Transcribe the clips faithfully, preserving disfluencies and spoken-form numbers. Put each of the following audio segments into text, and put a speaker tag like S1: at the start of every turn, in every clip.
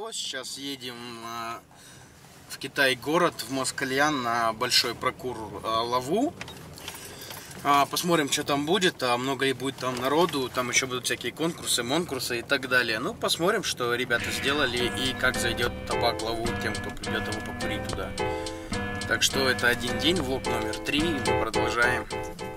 S1: Hello, сейчас едем в Китай город, в Москальян на большой прокур Лаву. Посмотрим, что там будет, а много ли будет там народу, там еще будут всякие конкурсы, монкурсы и так далее. Ну, посмотрим, что ребята сделали и как зайдет табак Лаву тем, кто придет его покурить туда. Так что это один день, влог номер три, и мы продолжаем.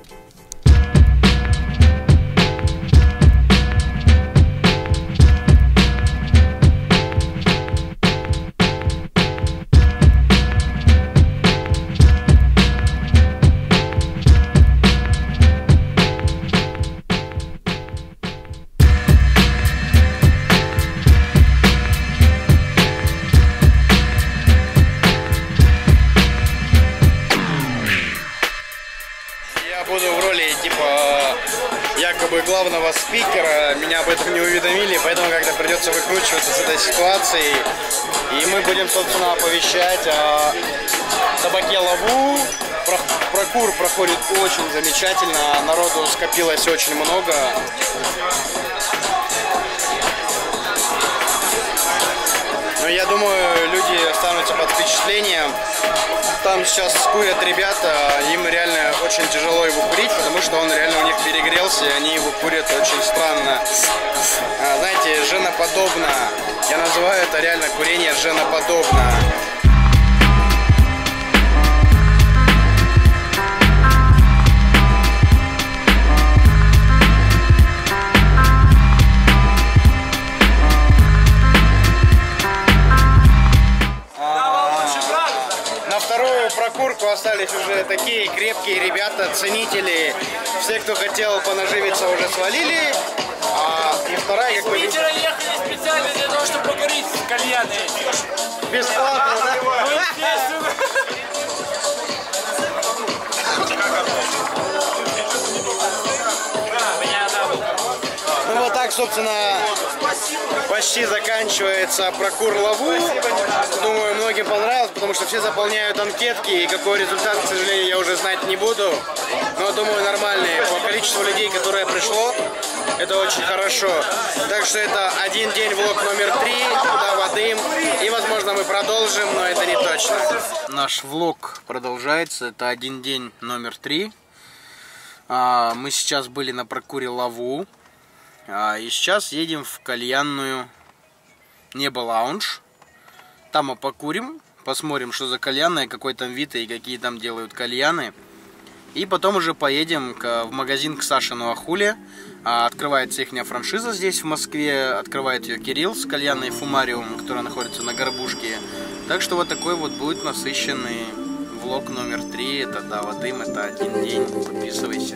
S1: Буду в роли типа якобы главного спикера, меня об этом не уведомили, поэтому как-то придется выкручиваться с этой ситуацией. И мы будем, собственно, оповещать о табаке Лаву. Прокур проходит очень замечательно, народу скопилось очень много. Но я думаю, люди останутся под впечатлением. Там сейчас курят ребята, им реально очень тяжело его курить, потому что он реально у них перегрелся, и они его курят очень странно. Знаете, женоподобно. Я называю это реально курение женоподобно. Прокурку остались уже такие крепкие ребята, ценители. Все, кто хотел понаживиться, уже свалили. А, и вторая, как вы видите...
S2: ехали специально для того, чтобы покурить кальяны.
S1: Бесплатно, да?
S2: Ну, естественно.
S1: Ну вот так, собственно, почти заканчивается прокур Лаву. Думаю, многим понравилось, потому что все заполняют анкетки, и какой результат, к сожалению, я уже знать не буду. Но думаю, нормальный. По количеству людей, которое пришло, это очень хорошо. Так что это один день, влог номер три, туда воды. И, возможно, мы продолжим, но это не точно. Наш влог продолжается. Это один день номер три. Мы сейчас были на прокуре Лаву. И сейчас едем в кальянную Небо Лаунж. Там мы покурим, посмотрим, что за кальянная, какой там вид и какие там делают кальяны. И потом уже поедем к, в магазин к Сашину Ахуле. Открывается их франшиза здесь в Москве. Открывает ее Кирилл с кальянной Фумариум, которая находится на Горбушке. Так что вот такой вот будет насыщенный влог номер три. Это да, Вадим, это один день. Подписывайся.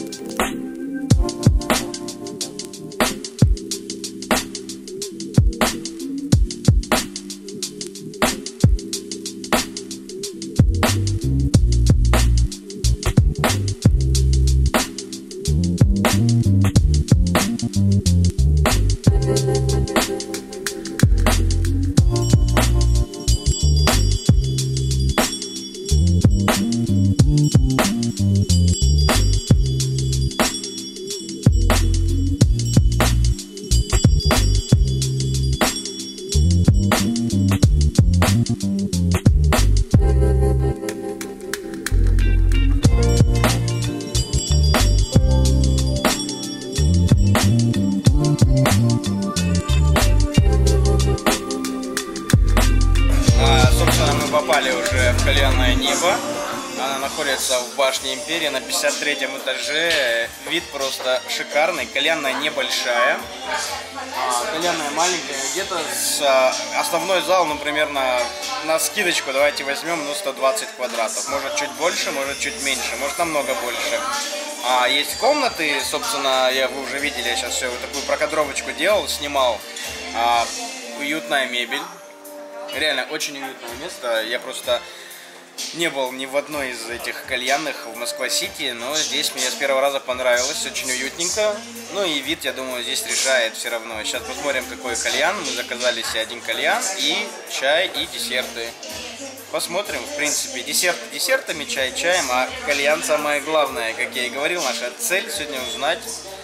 S1: Попали уже в кальянное Небо. Она находится в башне Империи на пятьдесят третьем этаже. Вид просто шикарный. Кальянная небольшая. Кальянная маленькая. Где-то с основной зал, ну, примерно на скидочку давайте возьмем, ну, сто двадцать квадратов. Может чуть больше, может чуть меньше, может намного больше. А есть комнаты, собственно, я вы уже видели, я сейчас все вот такую прокадровочку делал, снимал. А, уютная мебель. Реально очень уютное место. Я просто не был ни в одной из этих кальянных в Москва-Сити, но здесь мне с первого раза понравилось, очень уютненько. Ну и вид, я думаю, здесь решает все равно. Сейчас посмотрим, какой кальян. Мы заказали себе один кальян и чай, и десерты. Посмотрим, в принципе, десерты десертами, чай чаем, а кальян самое главное. Как я и говорил, наша цель сегодня узнать,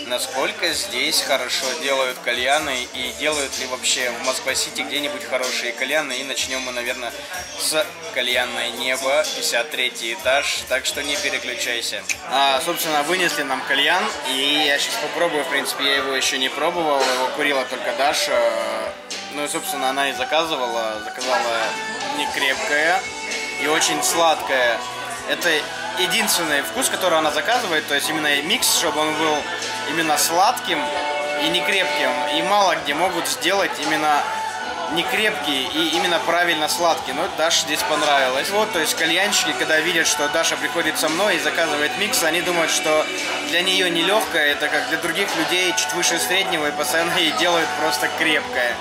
S1: насколько здесь хорошо делают кальяны и делают ли вообще в Москва-Сити где-нибудь хорошие кальяны. И начнем мы, наверное, с кальянной «Небо», пятьдесят третий этаж, так что не переключайся. А, собственно, вынесли нам кальян, и я сейчас попробую, в принципе, я его еще не пробовал, его курила только Даша. Ну и, собственно, она и заказывала, заказала не крепкое и очень сладкое. Это единственный вкус, который она заказывает, то есть именно микс, чтобы он был именно сладким и не крепким. И мало где могут сделать именно не крепкий и именно правильно сладкий. Но Даше здесь понравилось. Вот, то есть кальянщики, когда видят, что Даша приходит со мной и заказывает микс, они думают, что для нее нелегкое, это как для других людей чуть выше среднего, и постоянно ей делают просто крепкое.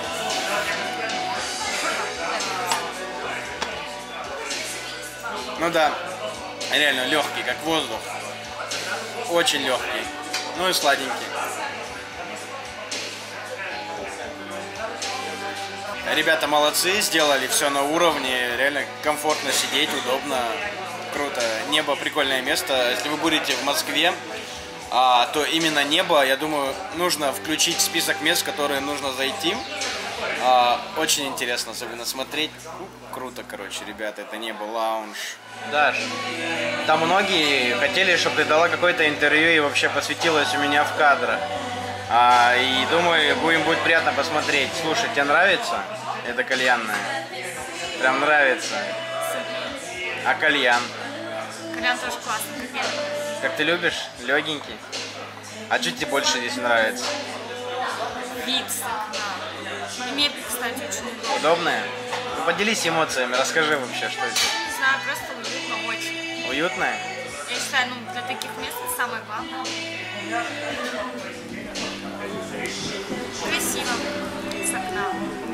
S1: Ну да, реально легкий, как воздух. Очень легкий. Ну и сладенький. Ребята молодцы, сделали все на уровне. Реально комфортно сидеть, удобно, круто. Небо прикольное место. Если вы будете в Москве, а, то именно Небо, я думаю, нужно включить в список мест, в которые нужно зайти. А, очень интересно особенно смотреть. Круто, короче, ребята, это Небо лаунж. Даш, там многие хотели, чтобы ты дала какое-то интервью и вообще посвятилась у меня в кадр. А, и думаю, будем будет приятно посмотреть. Слушай, тебе нравится это кальянное? Прям нравится. А кальян?
S3: Кальян тоже классный.
S1: Как ты любишь? Легенький? А что тебе больше здесь нравится?
S3: Вид с окна. И мебель, кстати, очень удобная.
S1: Удобная? Ну, поделись эмоциями, расскажи вообще, что это.
S3: Не знаю, просто уютно очень.
S1: Уютная?
S3: Я считаю, ну, для таких мест это самое главное. Красиво. С окна.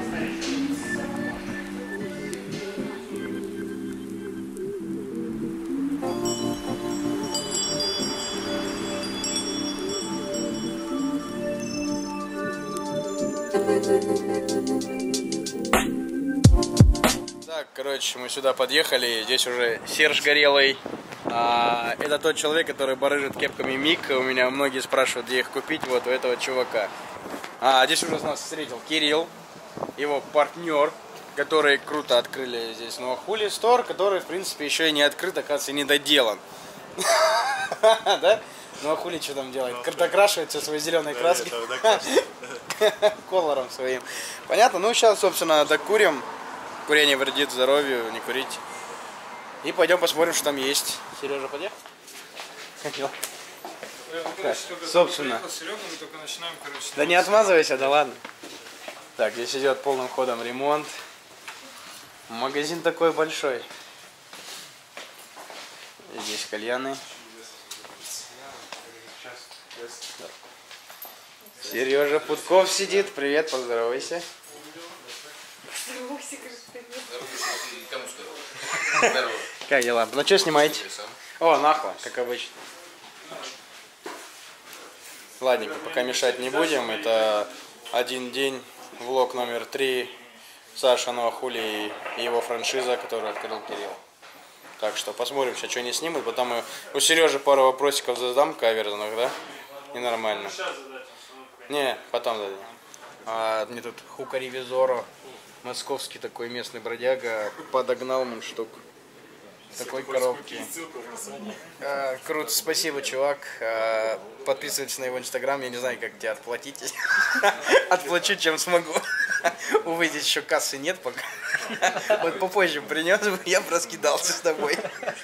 S1: Так, короче, мы сюда подъехали, здесь уже Серж Горелый. А, это тот человек, который барыжит кепками Мик. У меня многие спрашивают, где их купить, вот у этого чувака. А, здесь уже нас встретил Кирилл, его партнер, которые круто открыли здесь Новохули Стор, который, в принципе, еще и не открыт, оказывается, не доделан. Да? Новохули что там делает? Докрашивает все свои зеленые краски колором своим. Понятно? Ну, сейчас, собственно, докурим. Курение вредит здоровью, не курить. И пойдем посмотрим, что там есть. Сережа, подъехал? Хотел. Так, собственно. Да не отмазывайся, да ладно. Так, здесь идет полным ходом ремонт. Магазин такой большой. Здесь кальяны. Сережа Путков сидит. Привет, поздоровайся. Как дела? Ну что снимаете? О, нахуй, как обычно. Ладненько, пока мешать не будем. Это один день, влог номер три. Саша Новохули и его франшиза, которую открыл Кирилл. Так что посмотрим сейчас, что они снимут. Потом мы... у Сережи пару вопросиков задам каверзных, да? И нормально. Не, потом дадим. А, мне тут Хукари Визоро, московский такой местный бродяга, подогнал мундштук такой коробки. А, круто, спасибо, чувак. А, подписывайтесь на его инстаграм, я не знаю, как тебе отплатить. Отплачу, чем смогу. Увы, здесь еще кассы нет пока. Вот попозже принес, я бы раскидался с тобой.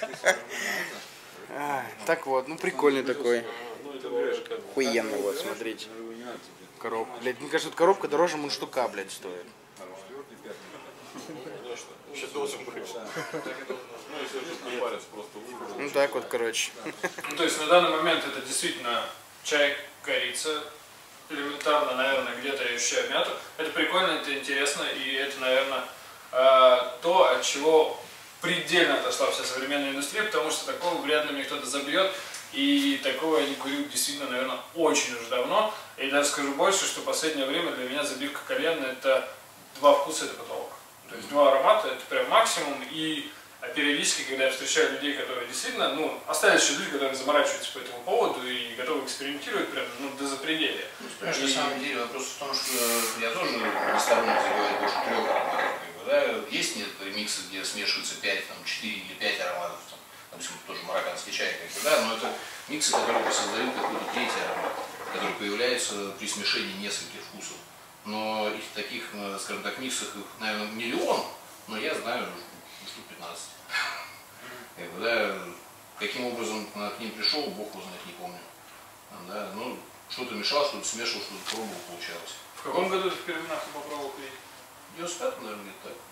S1: А, так вот, ну прикольный такой. Охуенно, вот, смотрите. Коробка. Блядь, мне кажется, коробка дороже мундштука, блядь, стоит. Ну так вот, короче.
S4: Ну, то есть на данный момент это действительно чай, корица, элементарно, наверное, где-то я ощущаю мяту. Это прикольно, это интересно, и это, наверное, то, от чего предельно отошла вся современная индустрия, потому что такого вряд ли мне кто-то забьет. И такого я не курю действительно, наверное, очень уже давно. И даже скажу больше, что в последнее время для меня забивка кальяна — это два вкуса, это потолок. То есть два аромата — это прям максимум. И А периодически, когда я встречаю людей, которые действительно, ну, остались еще люди, которые заморачиваются по этому поводу и готовы экспериментировать прям, ну, до запределья.
S5: Ну, понимаешь, и... на самом деле вопрос в том, что я тоже не сторонник забивать больше трех ароматов. Как бы, да? Есть некоторые миксы, где смешиваются пять, там, четыре или пять ароматов, там, допустим, тоже марокканский чай, как бы, да? Но это миксы, которые создают какой-то третий аромат, который появляется при смешении нескольких вкусов. Но их таких, скажем так, миксов, их, наверное, миллион, но я знаю штук пятнадцать. Как бы, да, каким образом к ним пришел, бог его знает, не помню. Да, ну, что-то мешал, что-то смешивал, что-то пробовал, получалось.
S4: В каком году ты впервые нахуй попробовал пить?
S5: В девяносто пятом, наверное, где-то так.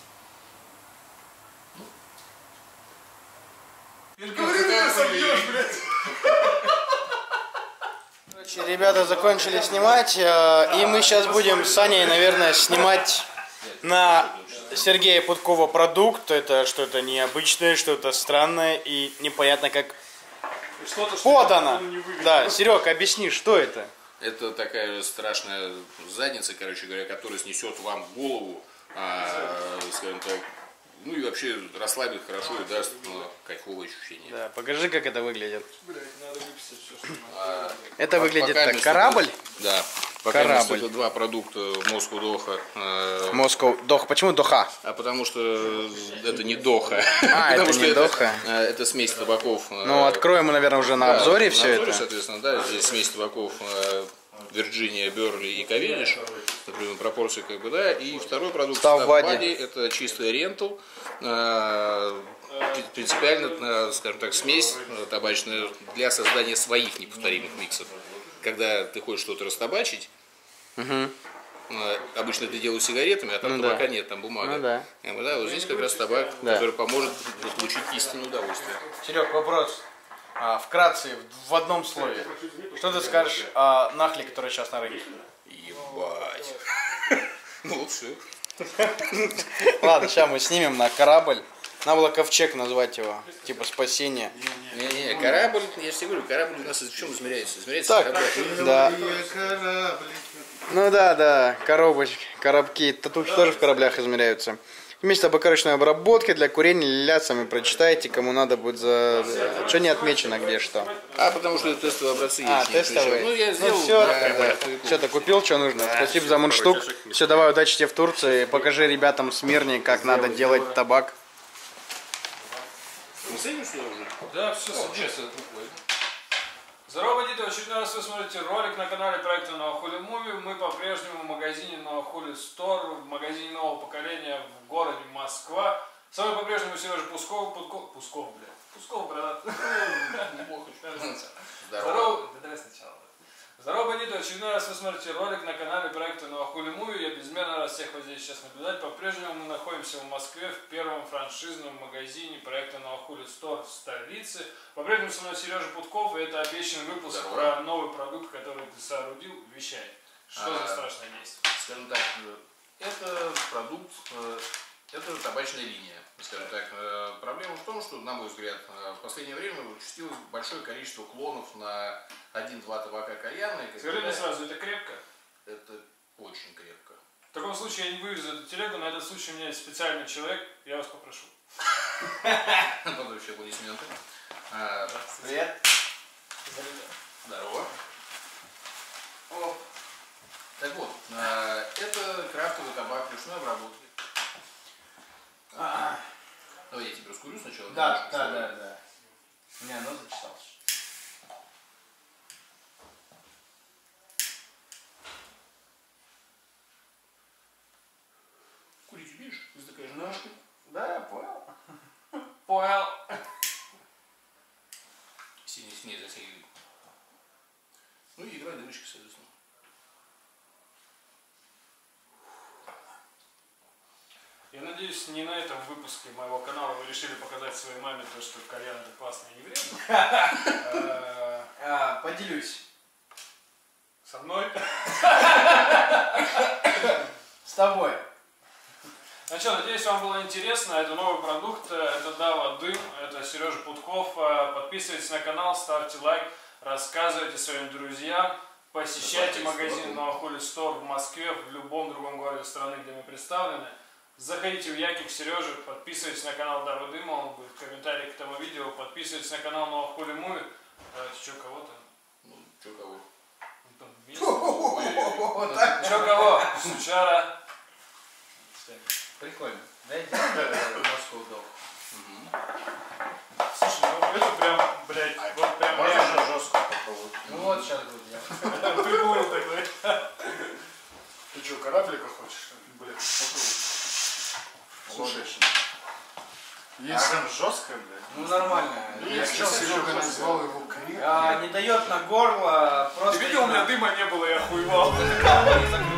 S5: Ну.
S1: Говори, меня собьешь, блядь! Ребята закончили снимать, и мы сейчас будем с Саней, наверное, снимать на Сергея Путкова продукт. Это что-то необычное, что-то странное и непонятно как подано. Да, Серег, объясни, что это?
S5: Это такая страшная задница, короче говоря, которая снесет вам голову, а, скажем так, ну и вообще расслабит хорошо и даст, ну, кайфовое ощущение.
S1: Да, покажи, как это выглядит.
S4: Блять, надо выписать все, что
S5: А,
S1: это
S5: по,
S1: выглядит
S5: так,
S1: так, корабль?
S5: Да, пока
S1: корабль.
S5: это два продукта Moscow Doha. Э,
S1: Moscow Doha. Почему Доха?
S5: А потому что это не Доха.
S1: А, это не Доха.
S5: Это, это смесь табаков.
S1: Ну, откроем мы, наверное, уже на
S5: да,
S1: обзоре
S5: на
S1: все
S5: обзоре,
S1: это.
S5: Соответственно, да, здесь смесь табаков Вирджиния, Берли и Кавелиш, например, пропорции, как бы, да. И второй продукт
S1: Stop Body.
S5: Body, это чистый рентал, принципиально, скажем так, смесь табачная для создания своих неповторимых миксов. Когда ты хочешь что-то растабачить,
S1: Угу.
S5: обычно это делают сигаретами, а там
S1: Ну,
S5: табака
S1: да.
S5: нет, там бумага.
S1: Ну, да.
S5: А вот, да, вот здесь как раз табак,
S1: Да.
S5: который поможет получить истинное удовольствие.
S1: Серег, вопрос. А, вкратце, в одном слове. Что ты скажешь о нахле, который сейчас на рынке?
S5: Ебать. Ну вот все.
S1: Ладно, сейчас мы снимем на корабль. Надо было ковчег назвать его. Типа спасение.
S5: Не-не, корабль, я же тебе говорю, корабль у нас в чем измеряется? Измеряется
S1: Так,
S5: корабль.
S1: да. Ну да, да, коробочки, коробки, тут тоже в кораблях измеряются. Вместо табакорочной обработки для курения ля, сами прочитайте, кому надо будет за... Что не отмечено, где что.
S5: А, потому что это тестовые образцы.
S1: А,
S5: есть, не
S1: тестовые.
S5: Ну, я
S1: Ну
S5: сделал.
S1: все,
S5: да,
S1: тогда. Все, ты купил, что нужно. Спасибо за мундштук. Все, давай, удачи тебе в Турции. Покажи ребятам с Мирни, как надо делать табак.
S5: Мы садим сюда уже?
S4: Да, все, садись. Здорово, бандиты! В очередной раз вы смотрите ролик на канале проекта Новохули Муви. Мы по-прежнему в магазине Новохули Стор, в магазине нового поколения в городе Москва. С вами по-прежнему Сережа Пусков, Пусков, Пусков, блядь. Пусков, брат. Здорово. Да давай сначала. Здорово, бандиты! В очередной раз вы смотрите ролик на канале проекта Новохули Муви. Я безмерно рад всех вот здесь сейчас наблюдать. По-прежнему мы находимся в Москве в первом франшизном магазине проекта Новохули Стор в столице. По-прежнему со мной Сережа Путков, и это обещанный выпуск
S5: Здорово.
S4: про новый продукт, который ты соорудил. Вещай. Что
S5: А,
S4: за страшное действие?
S5: Скажем так, это продукт, это табачная линия. Скажем так, проблема в том, что, на мой взгляд, в последнее время участилось большое количество клонов на один-два табака кальянные.
S4: Скажи мне сразу, это крепко?
S5: Это очень крепко.
S4: В таком случае я не вывезу эту телегу, на этот случай у меня есть специальный человек, я вас попрошу.
S5: Потом еще аплодисменты. А,
S1: Привет.
S5: Здорово. О. Так вот, а, это крафтовый табак ручной обработки.
S1: А,
S5: Давай я тебе раскурю сначала.
S1: да, да, да, да. Не, оно зачесалось.
S5: Курить умеешь? Ты такая же ножка.
S1: Да, я понял.
S4: Понял.
S5: Синий с ней затягивай. Ну и играй дымочки, соответственно.
S4: Я надеюсь, не на этом выпуске моего канала вы решили показать своей маме то, что кальян это классно и не вредно.
S1: А, поделюсь.
S4: Со мной.
S1: С тобой.
S4: Ну что, надеюсь, вам было интересно. Это новый продукт, это Дава Дым, это Сережа Путков. Подписывайтесь на канал, ставьте лайк, рассказывайте своим друзьям. Посещайте магазин Новохули Стор в Москве, в любом другом городе страны, где мы представлены. Заходите в Яки к Сереже, подписывайтесь на канал Дава Дыма, он будет в комментарии к этому видео, подписывайтесь на канал Новых Хули Муви. Давайте, что, кого-то?
S5: Ну, чё кого?
S4: Ну, там вместе. Чё, кого? Сучара.
S6: Прикольно. Дайте Moscow Dog.
S4: Слушай, ну это прям, блядь, вот прям
S5: Можно
S4: реально.
S5: же жестко попробовать?
S6: Ну вот сейчас буду делать.
S4: Прикольно такой.
S7: Ты что, кораблика хочешь? Блядь, попробуй. Слушай, если он жестко, блядь.
S6: Ну нормально.
S7: Я сейчас Серега назвал его крик.
S6: А, не дает на горло,
S4: Ты
S6: просто...
S4: видел, у меня дыма не было, я охуевал.
S6: именно